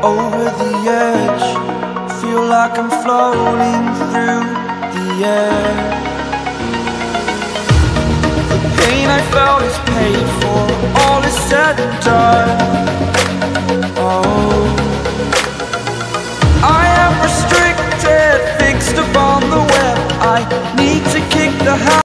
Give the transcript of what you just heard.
over the edge. Feel like I'm floating through the air. The pain I felt is paid for, all is said and done. Oh,